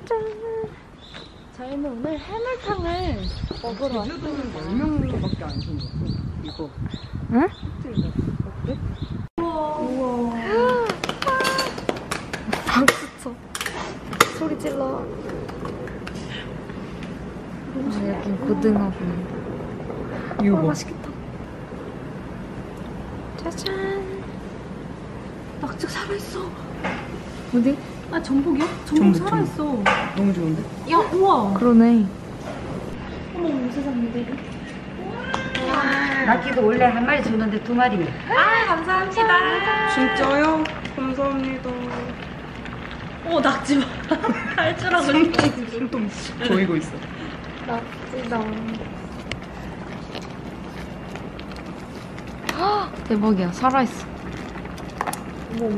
저희는 오늘 해물탕을 먹으러 왔어요. 제주도는 10명밖에 안 생겼어. 이거. 응? 어때? 우와. 박수 쳐. 소리 질러. 여긴 고등어구이. 이거 뭐? 맛있겠다. 짜잔. 낙지 살아있어. 어디? 아, 전복이야? 전복 살아있어. 너무 좋은데? 야, 우와. 그러네. 어머, 세상에. 낙지도 원래 한 마리 주는데 2마리네. 아, 감사합니다. 진짜요? 감사합니다. 낙지 봐. 할 줄 알고. 손톱 보이고 있어. 낙지다. 대박이야, 살아있어. 어머.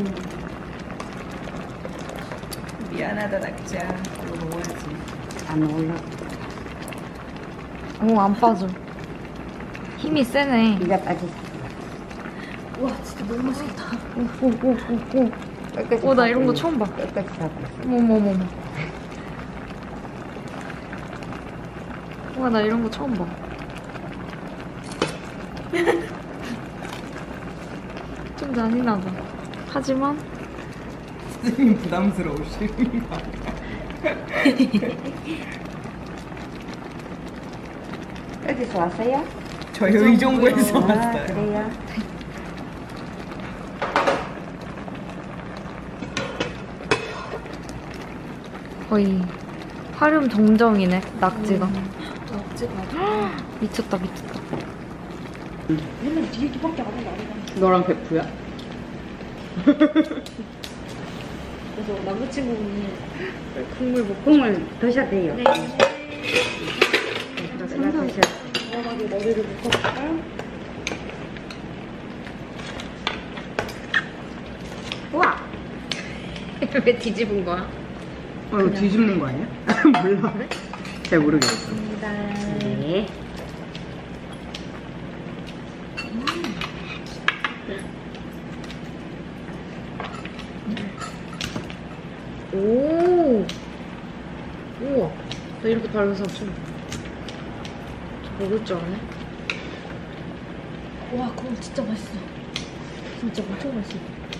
미안하다 낙지야. 이거 먹어야지. 안 올라. 안 빠져. 힘이 세네. 이가 빠졌어. 와, 진짜 너무 맛있겠다. 끝까지 나 이런 거 처음 봐. 끝까지 잡고 있어. 어머머머. 와, 나 이런 거 처음 봐. 좀 잔인하다. 하지만 선생님 부담스러우시는 거 어디서 왔어요? 저희 의정부에서 아, 왔어요. 그래요? 거의 활용 정정이네, 낙지가. 낙지가 미쳤다. 맨날 뒤에 뒤밖에 안 한다. 너랑 베프야? 그래서 남자친구분이 국물 먹고 국물 드셔도 돼요. 네. 드셔. 시원하게 머리를 묶어볼까요? 우와! 왜 뒤집은 거야? 이거 뒤집는 거 아니야? 몰라. 그래? 잘 모르겠어. 감사합니다. 네. 오! 우와! 나 이렇게 밝은 사람 처음 봐. 저 먹을 줄 아네? 와, 그거 진짜 맛있어. 진짜 엄청 맛있어.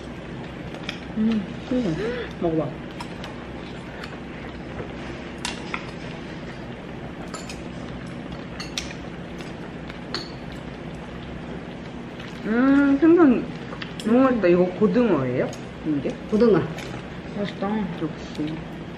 먹어봐. 생선 너무 맛있다. 이거 고등어예요? 이게? 고등어. 맛있다. 역시.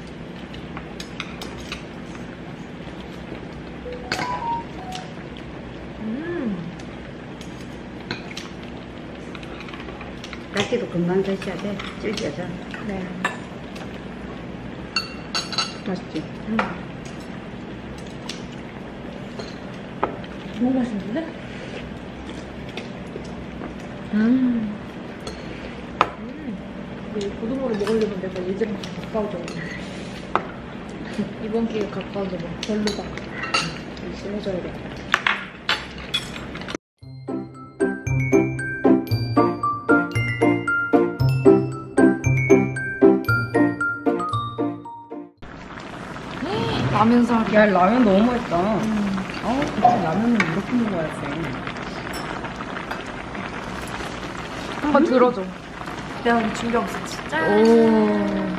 낙지도 금방 드셔야 돼. 질겨져. 네. 맛있지? 너무 맛있는데? 이 고등어를 먹으려면 내가 예전에 좀 가까워져. 이번 기회에 가까워져 봐. 별로다. 심해져야겠다. 라면 사리. 야, 라면 너무 맛있다. 그치, 라면은 이렇게 먹어야지. 한번 들어줘. 내가 이거 준비하고 있었지. 짠.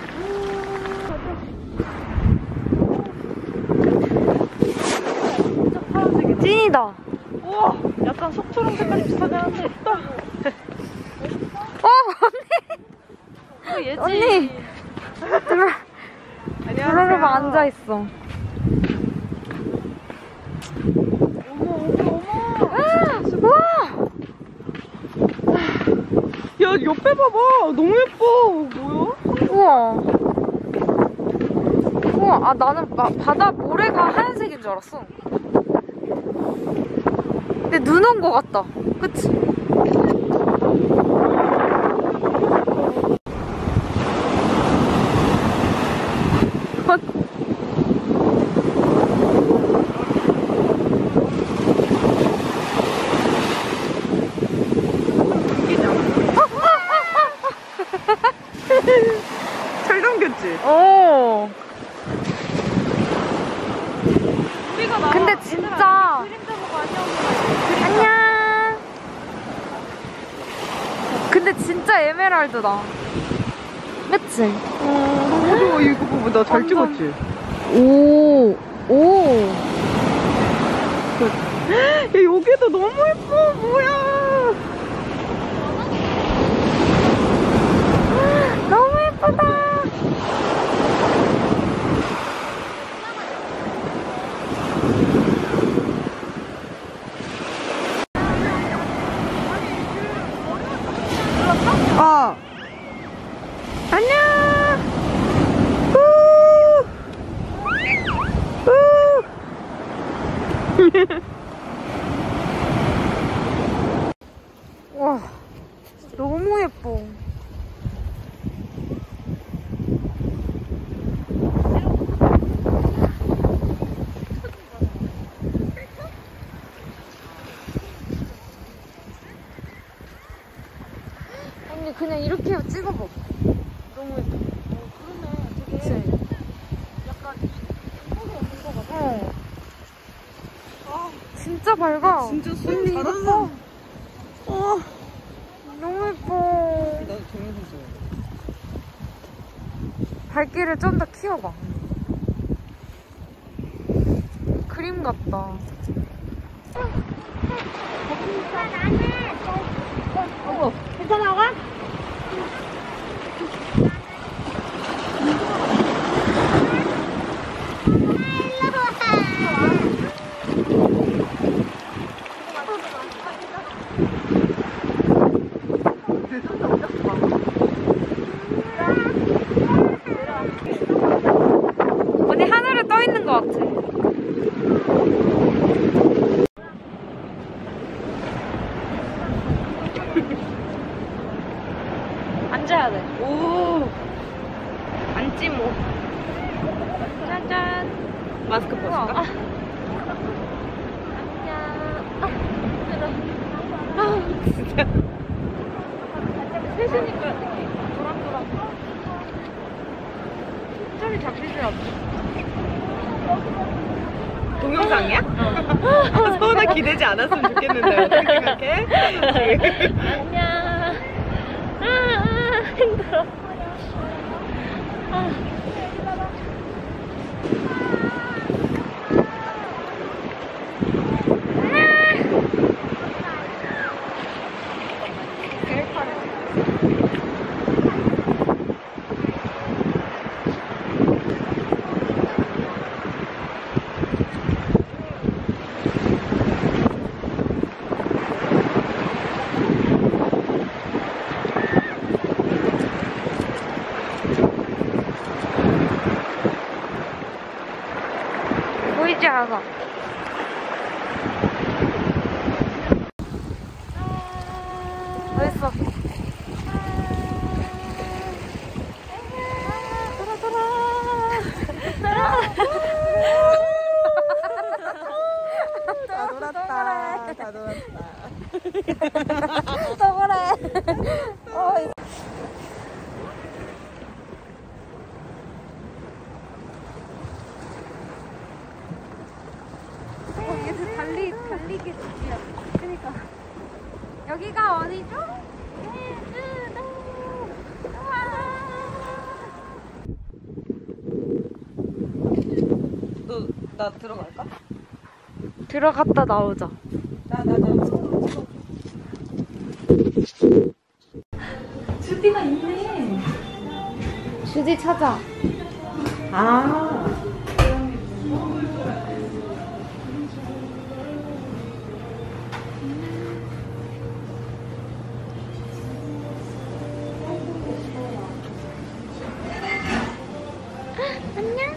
찐이다. 우와, 약간 속초랑 색깔이 비슷하긴 한데. 언니. 얘지. 언니. 들어오면 앉아 있어. 와. 야, 옆에 봐봐. 너무 예뻐. 뭐야? 우와. 우와. 아, 나는 바다 모래가 하얀색인 줄 알았어. 근데 눈 온 것 같다. 그치? 잘 담겼지? 오. 오. 근데 진짜. 안녕. 근데 진짜 에메랄드다. 그치? 이거 봐봐. 나 잘 찍었지? 오. 오. 야, 여기도 너무 예뻐. 뭐야. 너무 예쁘다. 아. 안녕. 와, 너무 예뻐. 언니 그냥 이렇게 찍어봐. 너무 예뻐. 그러네. 되게. 그치? 약간 이쁘게 없는 것 같아. 진짜 밝아. 진짜 수영 언니 잘한다. 이거 봐. 너무 예뻐. 나도 동영상 찍어. 밝기를 좀 더 키워봐. 그림 같다. 괜찮아? 언니 하늘에 떠 있는 것 같아. 앉아야 돼. 오. 앉지 뭐. 짜잔. 마스크 벗을까? 진짜. 셋이니까 도란도란. 짝이 잡히지 않아. 동영상이야? 서은아 기대지 않았으면 좋겠는데 어떻게 생각해? 안녕. 힘들어. 보이지 않아. 어딨어? 다 돌았다. 다 돌았다. 또 그래. 얘들 달리기 좋지야. 그니까. 여기가 어디죠? 너 나 들어갈까? 들어갔다 나오자. 나. 주디가 있네. 주디 찾아. 아. 안녕.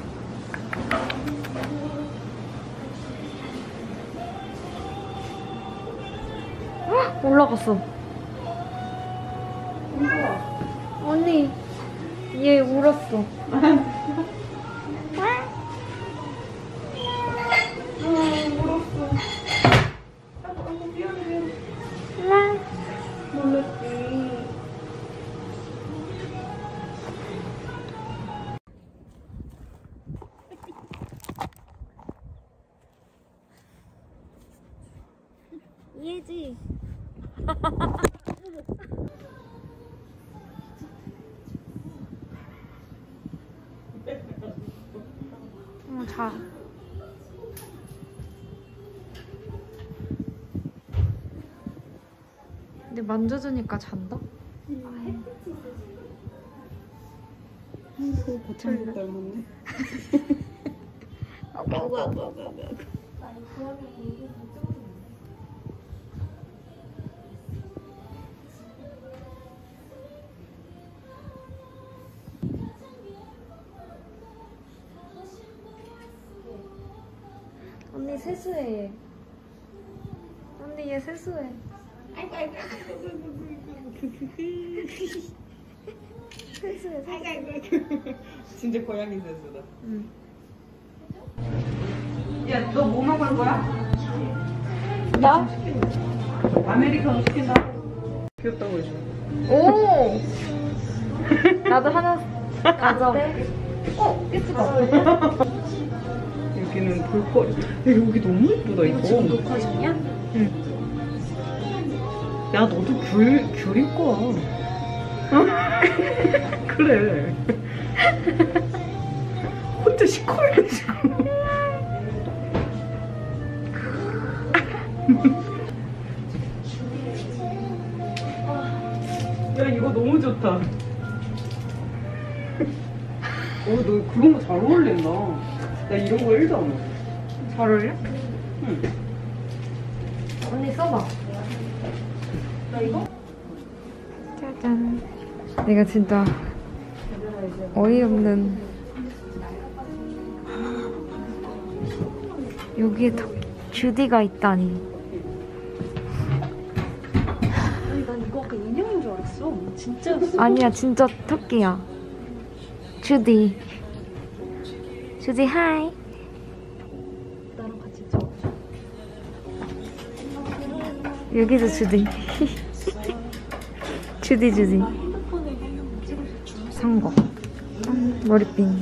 올라갔어. 언니, 얘 울었어. 이해지? 자. 근데 만져주니까 잔다? 버창국 닮았네. 언니 세수해. 언니 얘 세수해. 세수해. 진짜 고양이 센스다. 응. 야, 너 뭐 먹을 거야? 나? 아메리카노 시킨다. 귀엽다고 해줘. 오! 나도 하나 가져. 예쁘다. 여기는 볼거리. 야, 여기 너무 예쁘다, 이거. 지금 녹화 중이야? 응. 야, 너도 귤 입고 와. 그래. 혼자 시커매가지고. 야, 이거 너무 좋다. 너 그런 거 잘 어울린다. 나 이런 거 1도 안 해. 잘 어울려? 응. 언니 써봐. 나 이거? 짜잔. 내가 진짜 어이없는. 여기에 주디가 있다니. 아니 난 이거 아까 인형인 줄 알았어. 진짜였어. 아니야, 진짜 토끼야. 주디. 주디 하이. 나랑 같이 찍어. 여기도 주디. 주디. 핸드폰에 한명 찍을 수 있어. 산 거. 머리핀.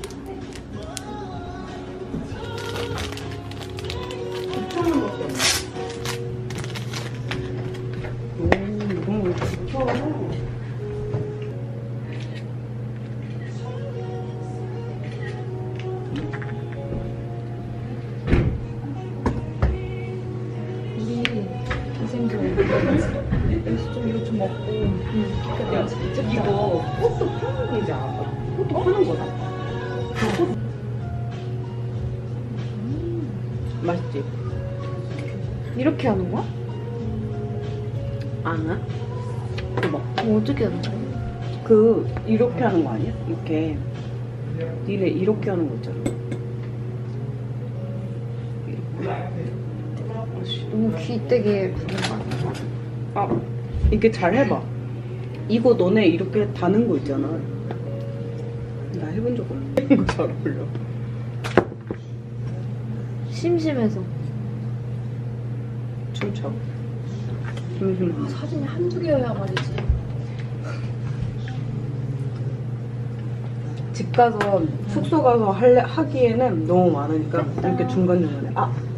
너무 좋다. 우리 동생들 여기서 좀 이거 좀 먹고. 야, 진짜 이거 꽃도 파는 거지 않아? 꽃도 파는 거다. 맛있지? 이렇게 하는 거야? 아나? 봐. 뭐 어떻게 하는 거야? 이렇게 하는 거 아니야? 이렇게. 니네 이렇게 하는 거 있잖아. 이렇게. 너무 귀되게 부는 거 아니야? 아, 이게 잘 해봐. 이거 너네 이렇게 다는 거 있잖아. 나 해본 적 없는데. 이거 잘 어울려. 심심해서. 춤춰. 사진이 한두 개여야 말이지. 집 가서 숙소 가서 하기에는 너무 많으니까 이렇게 중간중간에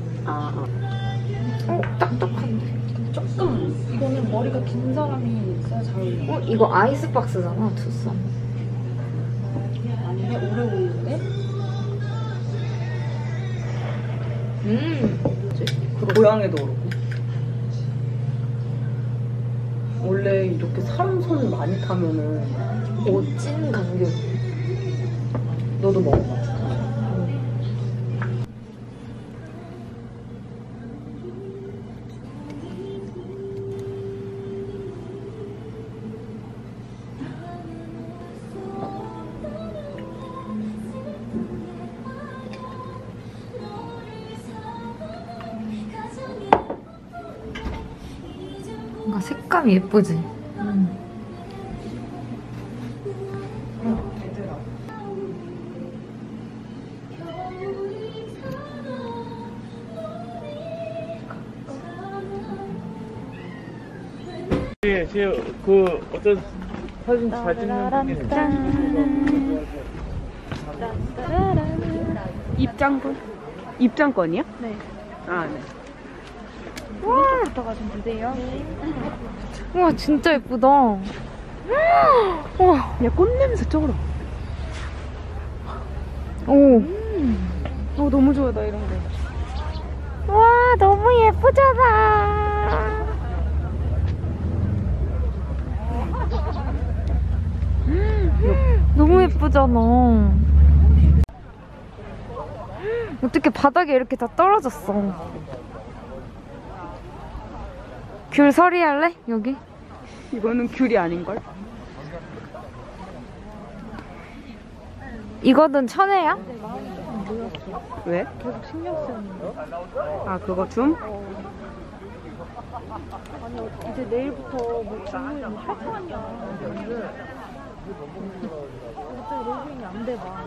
딱딱한데. 조금 이거는 머리가 긴 사람이 써야 잘 어울려. 이거 아이스박스잖아, 투썸. 아니네, 오래 어울리는데? 고양이도 그렇고. 원래 이렇게 사람 손을 많이 타면은 찐 감격. 너도 먹어봐. 뭔가 색감이 예쁘지? 예, 그 어떤 사진 잘 찍는 분이 입장권이야? 네. 아, 네. 부터 가시면 되세요. 우와, 진짜 예쁘다. 우와. 야, 꽃냄새 쩔어. 오. 너무 좋아, 나 이런 거. 와, 너무 예쁘잖아. 너무 예쁘잖아. 어떻게 바닥에 이렇게 다 떨어졌어. 귤 서리 할래? 여기? 이거는 귤이 아닌걸? 이거는 천혜야? 왜? 계속 신경 쓰였는데. 아, 그거 줌? 아니, 이제 내일부터 뭐 주문이 뭐 할 거 아니야. 갑자기 로그인이 안 돼 봐.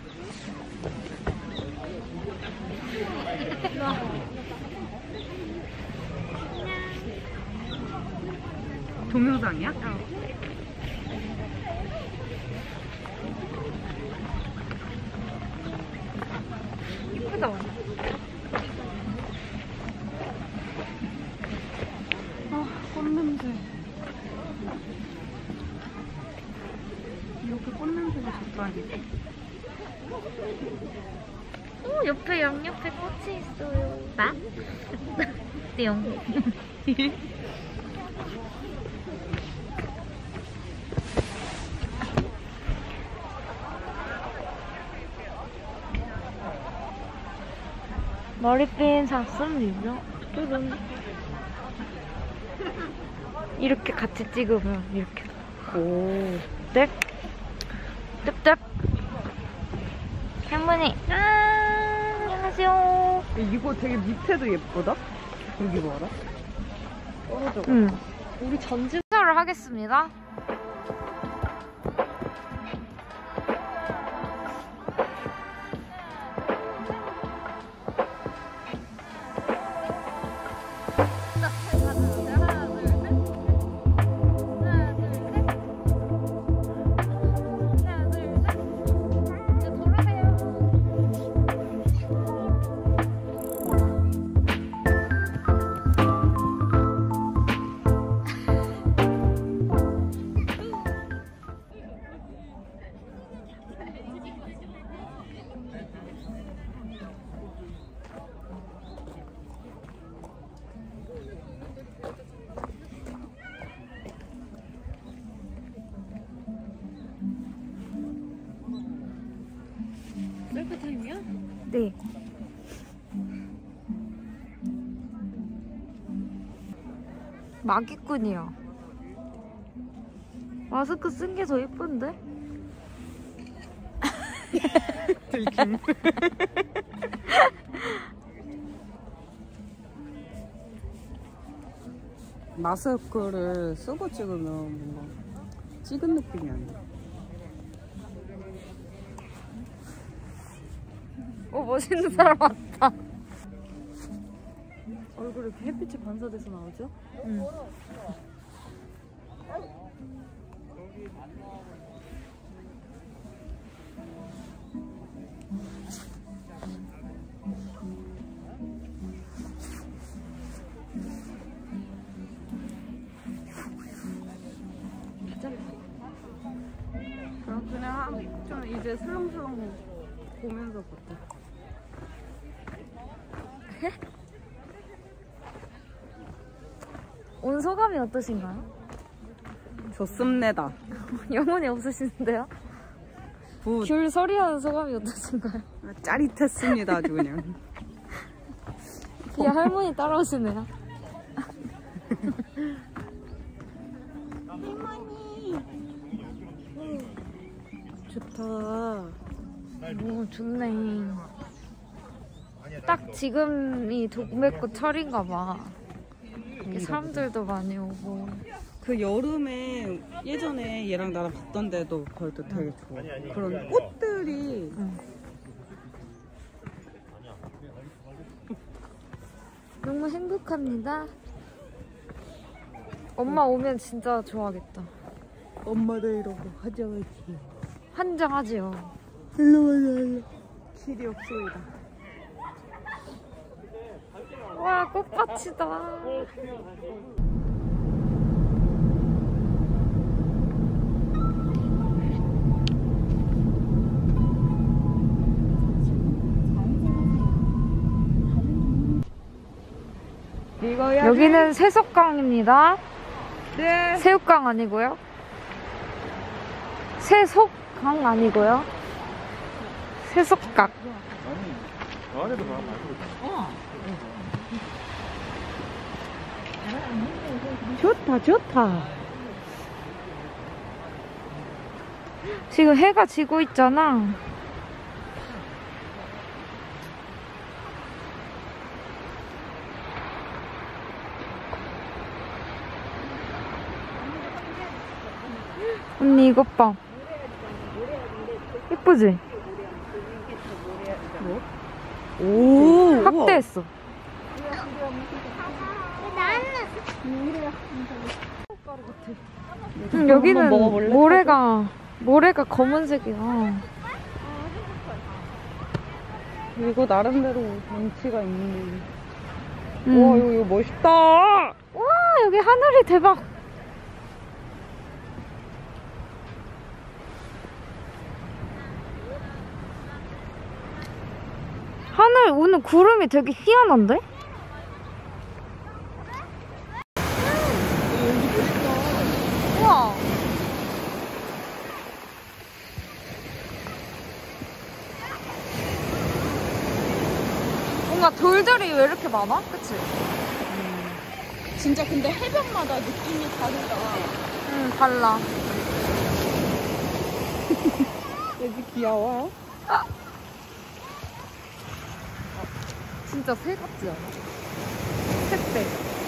동영상이야? 이쁘다. 꽃냄새. 이렇게 꽃냄새가 좋다니. 오, 옆에 양옆에 꽃이 있어요. 나? 띠용. 머리핀 샀습니다. 뚜른. 이렇게 같이 찍으면 이렇게. 오. 네. 뜩뜩. 할머니. 안녕하세요. 이거 되게 밑에도 예쁘다? 여기 봐라. 떨어져. 응. 우리 전진사를 하겠습니다. 셀프 타임이야? 네. 마기꾼이요. 마스크 쓴 게 더 예쁜데? 들킴. 마스크를 쓰고 찍으면 뭔가 찍은 느낌이 아니야. 멋있는 사람 많다. 얼굴에 이렇게 햇빛이 반사돼서 나오죠? 응. 그럼 그냥 좀 이제 슬렁슬렁 보면서 보자. 온 소감이 어떠신가요? 좋습니다. 영혼이 없으시는데요? 굿. 귤 서리하는 소감이 어떠신가요? 짜릿했습니다, 아주 그냥. 이 할머니 따라오시네요. 좋다. 오, 좋네. 딱 지금이 동백꽃 철인가 봐. 이렇게 사람들도 많이 오고. 그 여름에 예전에 얘랑 나랑 봤던 데도 거기도 되게 좋아. 그런 꽃들이 너무 행복합니다. 엄마 오면 진짜 좋아하겠다. 엄마도 이러고 화장하지. 환장하지요. 일로 와라. 길이 없소이다. 와, 꽃밭이다. 여기는 세속강입니다. 네. 새우강 아니고요. 세속강 아니고요. 세속강. 저 안에도 가면 맛있거든. 좋다, 좋다. 지금 해가 지고 있잖아. 언니 이것 봐. 예쁘지? 오. 확대했어. 여기는 먹어볼래? 모래가 검은색이야. 이거 나름대로 운치가 있는. 음. 와, 이거 멋있다. 와, 여기 하늘이 대박. 하늘 오늘 구름이 되게 희한한데? 우와. 뭔가 돌들이 왜 이렇게 많아? 그치? 진짜 근데 해변마다 느낌이 다르다. 응, 달라. 여기 귀여워. 진짜 새 같지 않아? 새새.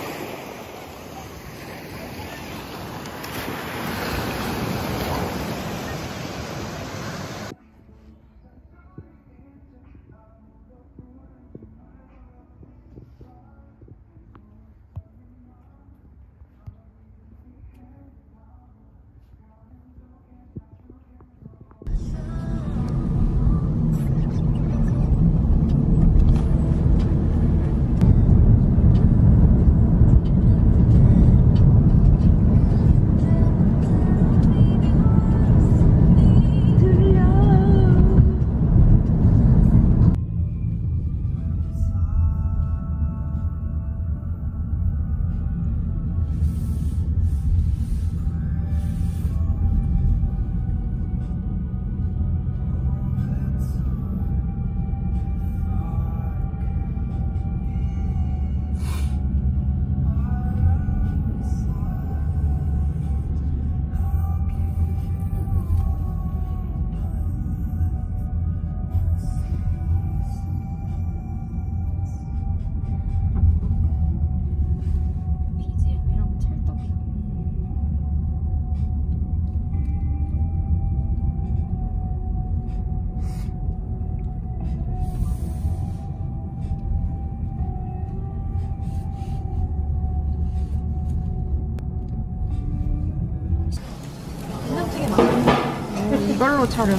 이걸로 촬영.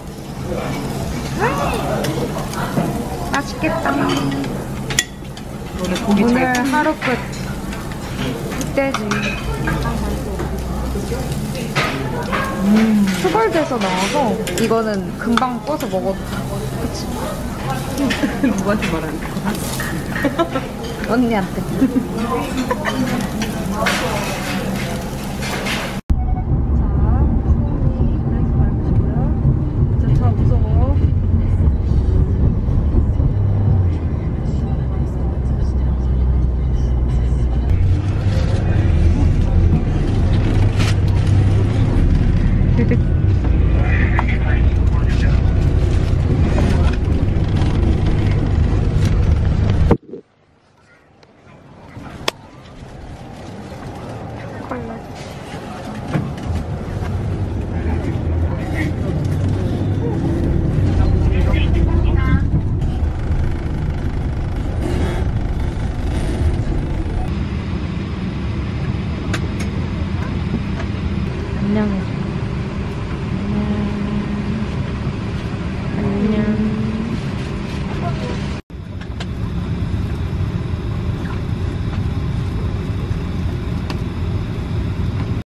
맛있겠다. 오늘 하루 끝. 그때지. 수골돼서 나와서 이거는 금방 꺼서 먹어도 돼. 그치? 누구한테 말하는 거야? 언니한테. 안녕히